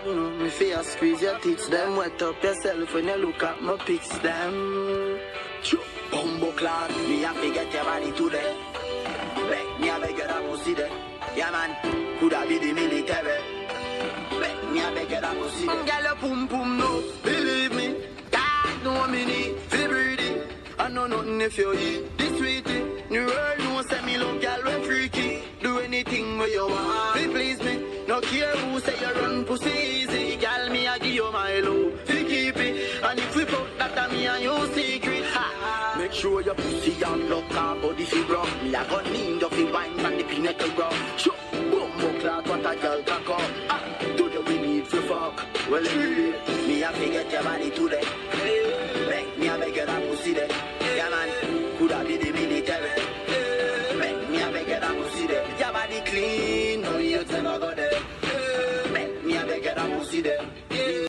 God know me fear squeeze your tits. Them wet up yourself when you look at my pics. Them bumbo clad, me have to get your body today. Make me have to get a pussy there. Yeah man, could I be the military? Make me have to get a pussy there. Girl, your pum pum no, believe me. God know me need fi breathe. I know nothing if you eat this sweetie. The world knows say me love girl when freaky. Do anything where you want, fi please me. No care who say you run pussy easy. Girl, me I give you my love, fi keep it. And if we put that me and you secret, ha. Make sure your pussy and lock her body fi grow. Me I got lean up fi wine and the pinnacle grow. Sure, bumbo clock what a girl can come. Today we need fi fuck. Well anyway, me I fi get your body today. Make me I beg you that pussy there. Yeah man, coulda be the military. Make me I beg you that pussy there. Your body clean, no youth never go there. Make me I beg you that pussy there.